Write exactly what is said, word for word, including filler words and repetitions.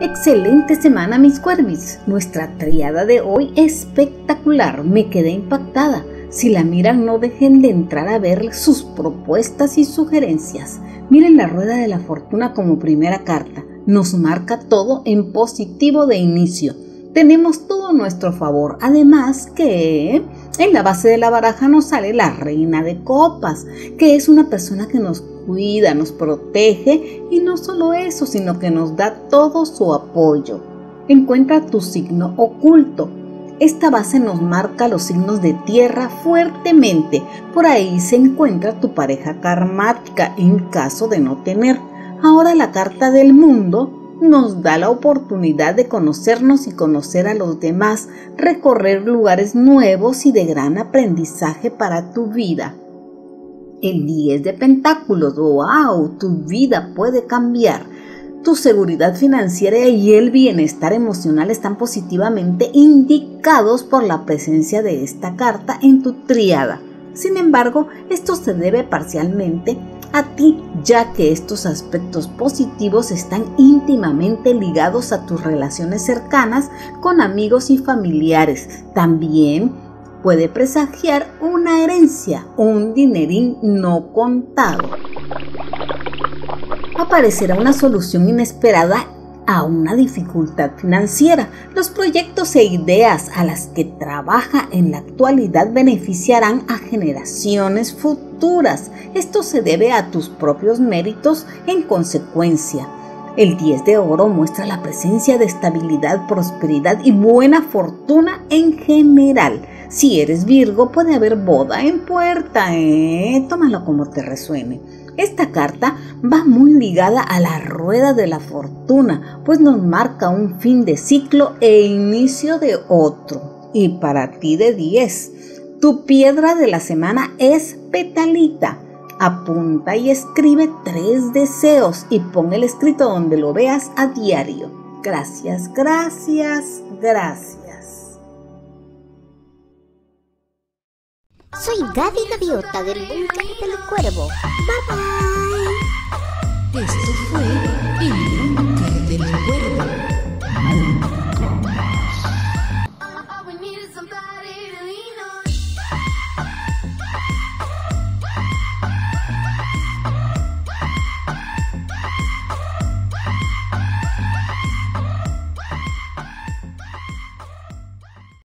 Excelente semana, mis Cuervis. Nuestra triada de hoy es espectacular. Me quedé impactada. Si la miran, no dejen de entrar a ver sus propuestas y sugerencias. Miren la rueda de la fortuna como primera carta. Nos marca todo en positivo de inicio. Tenemos todo a nuestro favor. Además que en la base de la baraja nos sale la reina de copas, que es una persona que nos cuida, nos protege y no solo eso, sino que nos da todo su apoyo. Encuentra tu signo oculto. Esta base nos marca los signos de tierra fuertemente. Por ahí se encuentra tu pareja karmática en caso de no tener. Ahora la carta del mundo nos da la oportunidad de conocernos y conocer a los demás, recorrer lugares nuevos y de gran aprendizaje para tu vida. El diez de pentáculos, wow, tu vida puede cambiar. Tu seguridad financiera y el bienestar emocional están positivamente indicados por la presencia de esta carta en tu tríada. Sin embargo, esto se debe parcialmente a ti, ya que estos aspectos positivos están íntimamente ligados a tus relaciones cercanas con amigos y familiares. También puede presagiar una herencia, un dinerín no contado. Aparecerá una solución inesperada a una dificultad financiera. Los proyectos e ideas a las que trabaja en la actualidad beneficiarán a generaciones futuras. Esto se debe a tus propios méritos en consecuencia. El diez de oro muestra la presencia de estabilidad, prosperidad y buena fortuna en general. Si eres Virgo, puede haber boda en puerta, ¿eh? Tómalo como te resuene. Esta carta va muy ligada a la rueda de la fortuna, pues nos marca un fin de ciclo e inicio de otro. Y para ti de diez, tu piedra de la semana es petalita. Apunta y escribe tres deseos y pon el escrito donde lo veas a diario. Gracias, gracias, gracias. Soy Gaby Gaviota del Búnker del Cuervo. Bye bye. Esto fue el